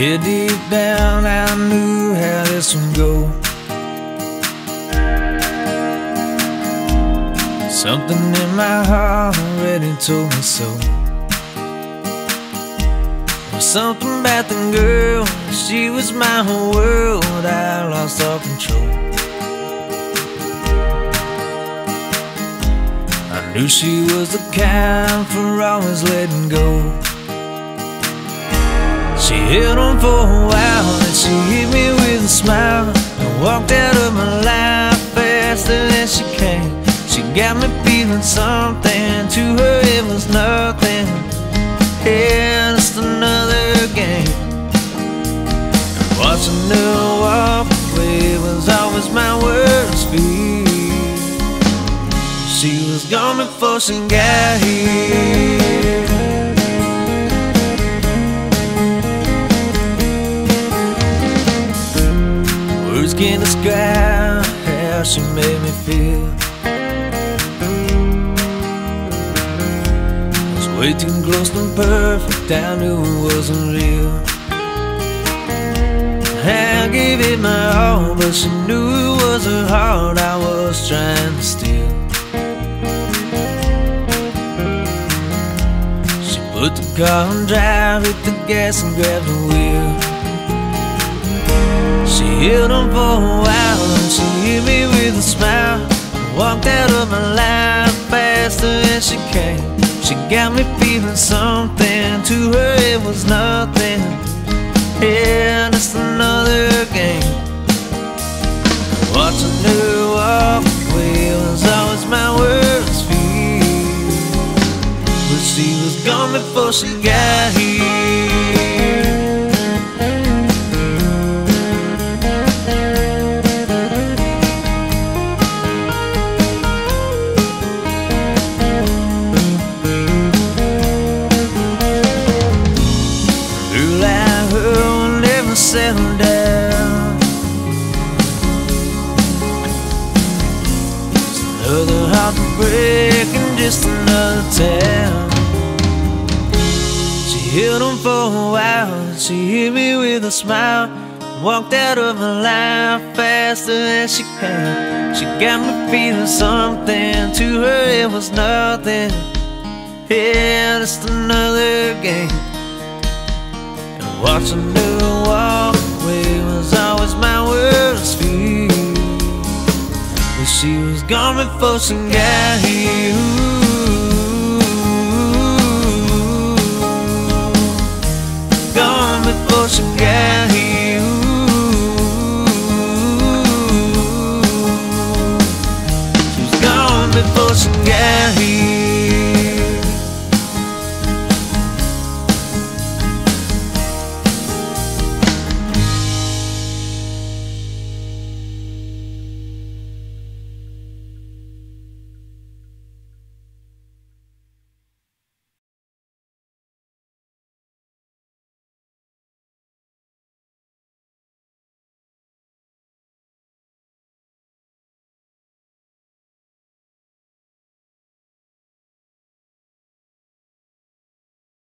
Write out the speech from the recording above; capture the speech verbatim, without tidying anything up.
Yeah, deep down I knew how this would go. Something in my heart already told me so. There was something about the girl, she was my whole world. I lost all control. I knew she was the kind for always letting go. She held on for a while, and she hit me with a smile and walked out of my life faster than she came. She got me feeling something, to her it was nothing. Yeah, just another game. And watching her walk away was always my worst fear. She was gone before she got here. Words can't describe how she made me feel. It was way too close to perfect, I knew it wasn't real. I gave it my all, but she knew it was her heart I was trying to steal. She put the car on drive, hit the gas and grabbed the wheel. She held on for a while, and she hit me with a smile and walked out of my life faster than she came. She got me feeling something, to her it was nothing. Yeah, just another game. Watching her walk away was always my worst fear. But she was gone before she got here. Settle down. Just another heart to break in just another town. She held on for a while, she hit me with a smile, walked out of my life faster than she came. She got me feeling something, to her it was nothing. Yeah, just another game. Watching her walk away was always my worst fear. But she was gone before she got here.